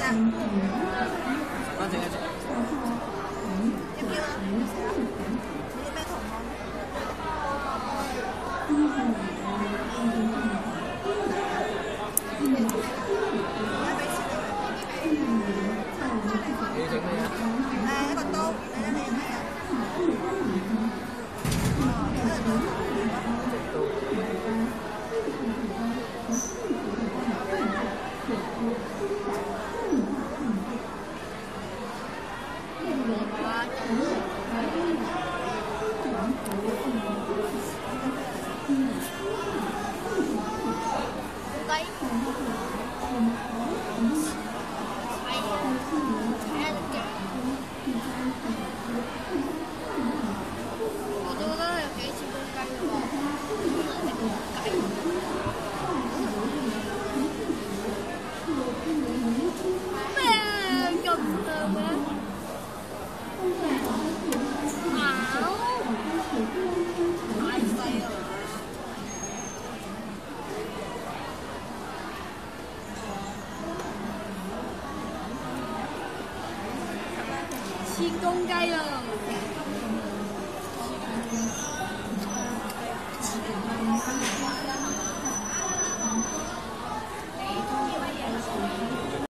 安靜嘅啫。 要唔要啊？你要咩糖啊？而家俾錢你整咩啊？ 你。一個刀，你要咩啊？哦，一個我都覺得有幾似公雞喎，咩咁香咩？太細啦！似公雞啦！